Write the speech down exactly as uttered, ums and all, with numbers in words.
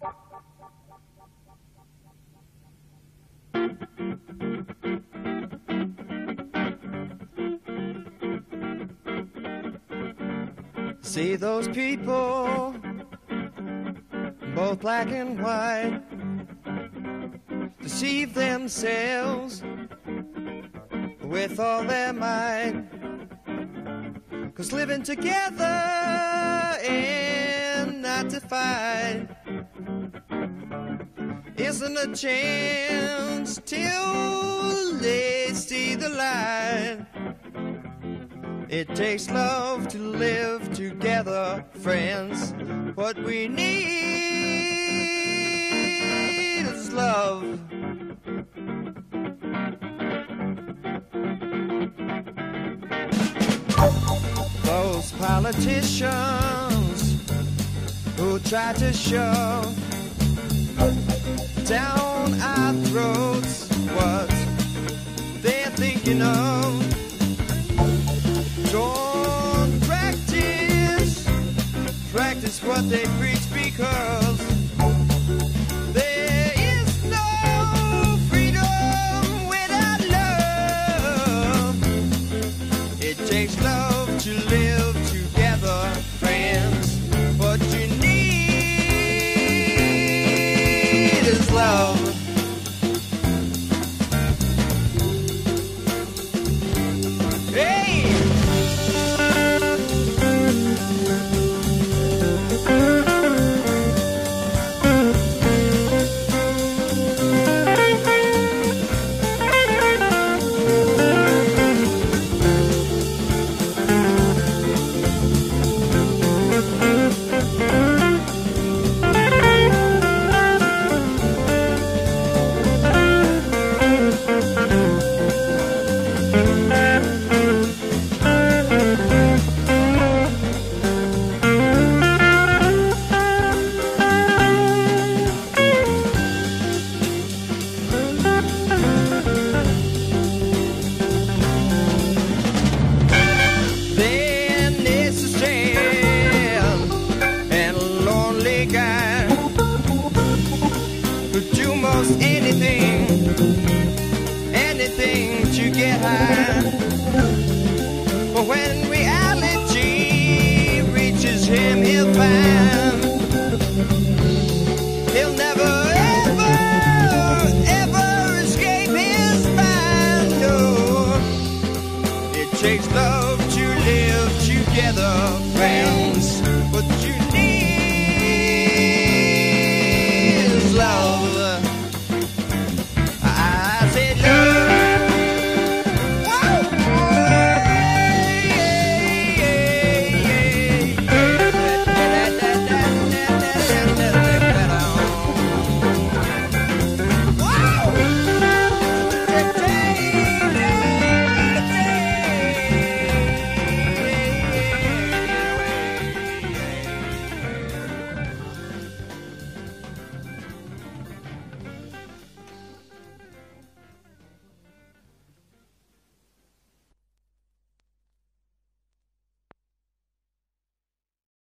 See those people, both black and white, deceive themselves with all their might. 'Cause living together and not to fight isn't a chance till they see the light. It takes love to live together, friends. What we need is love. Those politicians who try to shove down our throats what they're thinking of. Don't practice, practice what they preach, because there is no freedom without love. It takes love to live together, friends. What you need is love. Anything to get high, but when we